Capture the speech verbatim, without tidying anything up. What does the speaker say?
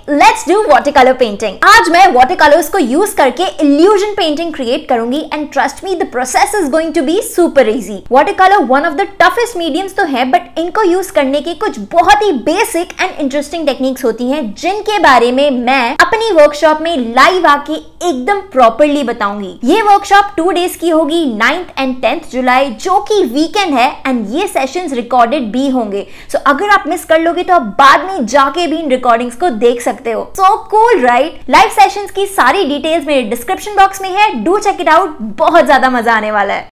Let's do water colour painting. आज मैं water colours को यूज करके इल्यूजन पेंटिंग क्रिएट करूंगी and trust me the process is going to be super easy. Water colour one of the toughest mediums तो है, but इनको use करने के कुछ बहुत ही बेसिक एंड इंटरेस्टिंग टेक्निक्स होती हैं जिनके बारे में मैं अपनी वर्कशॉप में लाइव आके एकदम प्रॉपरली बताऊंगी। ये वर्कशॉप टू डेज की होगी, नाइन्थ एंड टेंथ जुलाई, जो कि वीकेंड है एंड ये सेशंस रिकॉर्डेड भी होंगे। सो so, अगर आप मिस कर लोगे तो आप बाद में जाके भी इन रिकॉर्डिंग्स को देख सकते हो। So cool right. Live sessions की सारी डिटेल्स मेरे डिस्क्रिप्शन बॉक्स में है, डू चेक इट आउट। बहुत ज्यादा मजा आने वाला है।